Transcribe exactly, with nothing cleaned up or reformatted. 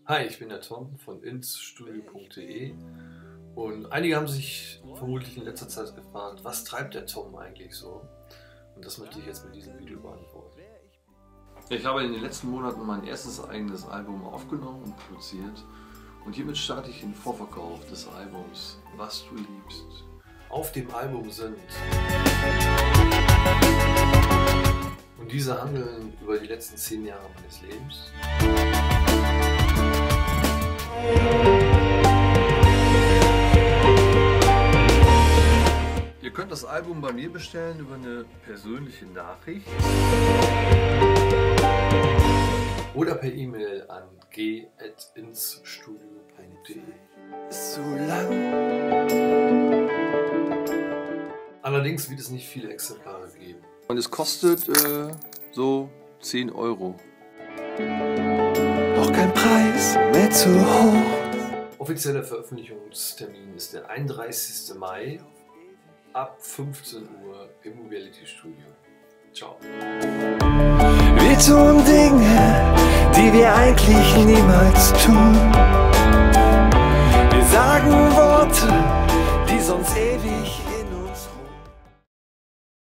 Hi, ich bin der Tom von insstudio punkt de und einige haben sich vermutlich in letzter Zeit gefragt, was treibt der Tom eigentlich so? Und das möchte ich jetzt mit diesem Video beantworten. Ich habe in den letzten Monaten mein erstes eigenes Album aufgenommen und produziert und hiermit starte ich den Vorverkauf des Albums Was du liebst. Auf dem Album sind und diese handeln über die letzten zehn Jahre meines Lebens. Ihr könnt das Album bei mir bestellen über eine persönliche Nachricht oder per E-Mail an g at insstudio punkt de. So lang. Allerdings wird es nicht viele Exemplare geben. Und es kostet äh, so zehn Euro. Doch kein Preis mehr zu hoch. Offizieller Veröffentlichungstermin ist der einunddreißigste Mai ab fünfzehn Uhr im Reality Studio. Ciao. Wir tun Dinge, die wir eigentlich niemals tun.